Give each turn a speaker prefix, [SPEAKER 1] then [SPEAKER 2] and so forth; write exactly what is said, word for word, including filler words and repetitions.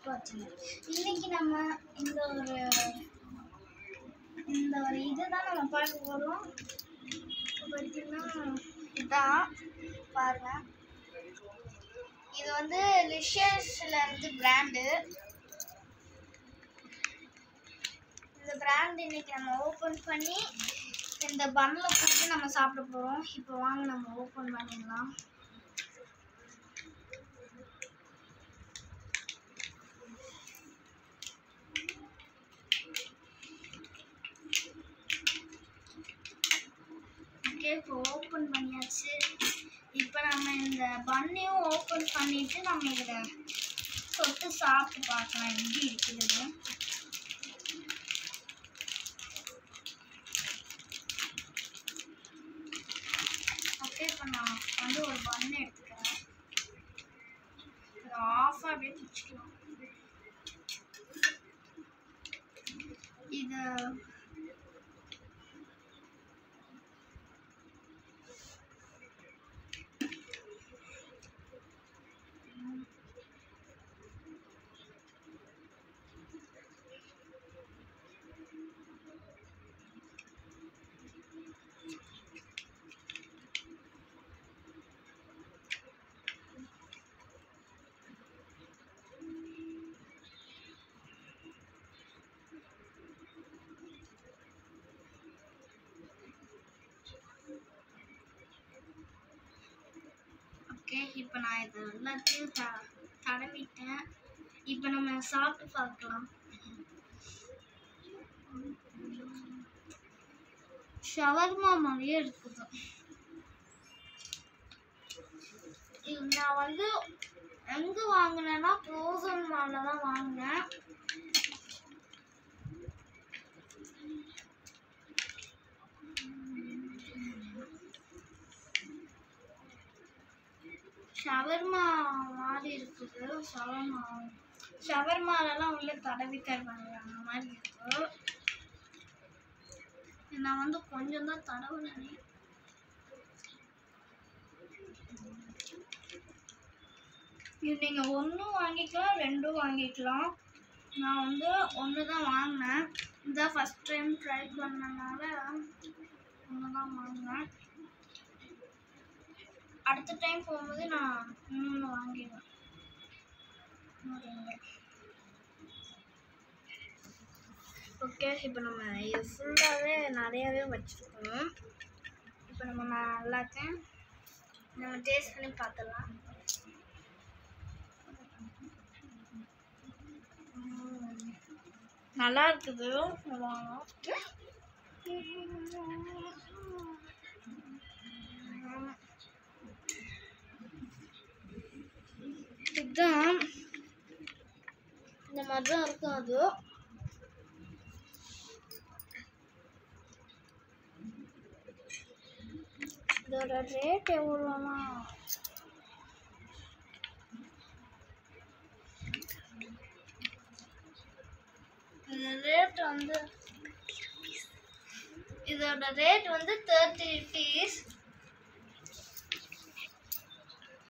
[SPEAKER 1] Channel. இன்னைக்கு நம்ம இந்த ஒரு இந்த ஒரு இதுதான் நம்ம பார்க்க போகிறோம். பார்த்தீங்கன்னா இதான் பாருங்க, இது வந்து லிஷியஸ்ல இருந்து பிராண்டு. இந்த பிராண்ட் இன்னைக்கு நம்ம ஓப்பன் பண்ணி இந்த பன்னில் போட்டு நம்ம சாப்பிட போகிறோம். இப்போ வாங்க நம்ம ஓப்பன் பண்ணிடலாம். ஓகே, இப்போ ஓப்பன் பண்ணியாச்சு. இப்போ நம்ம இந்த பன்னையும் ஓப்பன் பண்ணிட்டு நம்ம இதில் தொட்டு சாப்பிட்டு பார்க்கலாம் எப்படி இருக்குதுன்னு. ஓகே, இப்போ நான் வந்து ஒரு பன்னு எடுத்துக்கிறேன். இதை ஆஃபாக அப்படியே பிடிச்சிக்கலாம். இதை ஓகே, இப்போ நான் இதை எல்லாத்தையும் த தடவிட்டேன். இப்போ நம்ம சாப்பிட்டு பார்க்கலாம். ஷவர்மா மாதிரியே இருக்குது. இது நான் வந்து எங்கே வாங்கினேன்னா ஃப்ரோசன் மாலில் தான் வாங்கினேன். ஷவர்மா மாதிரி இருக்குது. ஷவர்மா ஷவர்மாலெல்லாம் உள்ள தடவி தருவாங்க, அந்த மாதிரி இருக்கு. நான் வந்து கொஞ்சம் தான் தடவுனேன். இது நீங்கள் ஒன்றும் வாங்கிக்கலாம், ரெண்டும் வாங்கிக்கலாம். நான் வந்து ஒன்று தான் வாங்கினேன். இதான் ஃபஸ்ட் டைம் ட்ரை பண்ணனால ஒன்று தான் வாங்கினேன். அடுத்த டைம் போகும்போது நான் இன்னொன்று வாங்கிடுவேன். ஓகே, இப்போ நம்ம இது ஃபுல்லாகவே நிறையாவே வச்சுருக்கோம். இப்போ நம்ம எல்லாத்தையும் நம்ம டேஸ்ட் பண்ணி பார்த்துடலாம். நல்லா இருக்குது. இதுதான் இந்த மாதிரி தான் இருக்கும். அது இதோட ரேட் எவ்வளோனா ரேட் வந்து இதோட ரேட் வந்து தேர்ட்டி ருபீஸ்.